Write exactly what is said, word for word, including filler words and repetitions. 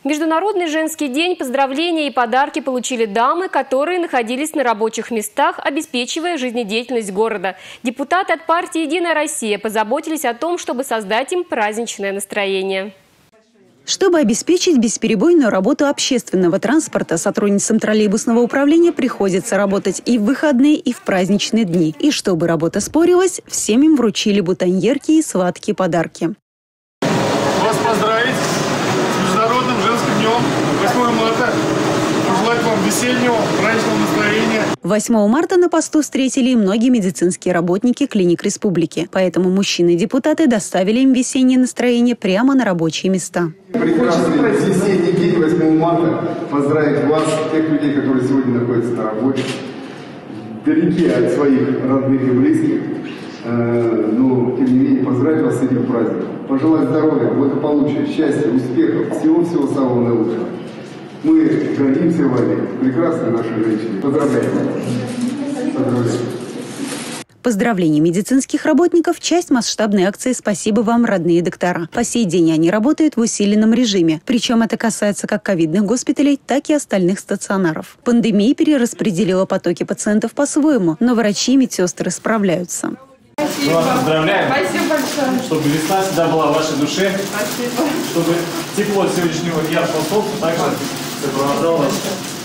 Международный женский день поздравления и подарки получили дамы, которые находились на рабочих местах, обеспечивая жизнедеятельность города. Депутаты от партии «Единая Россия» позаботились о том, чтобы создать им праздничное настроение. Чтобы обеспечить бесперебойную работу общественного транспорта, сотрудницам троллейбусного управления приходится работать и в выходные, и в праздничные дни. И чтобы работа спорилась, всем им вручили бутоньерки и сладкие подарки. Вас поздравить с Международным женским днем восьмого марта. Пожелать вам весеннего, праздничного настроения. восьмого марта на посту встретили и многие медицинские работники клиник республики. Поэтому мужчины-депутаты доставили им весеннее настроение прямо на рабочие места. Прекрасный весенний день восьмого марта. Поздравить вас, тех людей, которые сегодня находятся на работе, далеки от своих родных и близких. Но, тем не менее, поздравить вас с этим праздником. Пожелать здоровья, благополучия, счастья, успехов, всего-всего самого наилучшего. Мы гордимся вами, прекрасные наши женщины. Поздравляем. Поздравляем. Поздравления медицинских работников – часть масштабной акции «Спасибо вам, родные доктора». По сей день они работают в усиленном режиме. Причем это касается как ковидных госпиталей, так и остальных стационаров. Пандемия перераспределила потоки пациентов по-своему, но врачи и медсестры справляются. Мы вас поздравляем. Спасибо большое. Чтобы весна всегда была в вашей душе. Спасибо. Чтобы тепло сегодняшнего яркого солнца также сопровождало вас.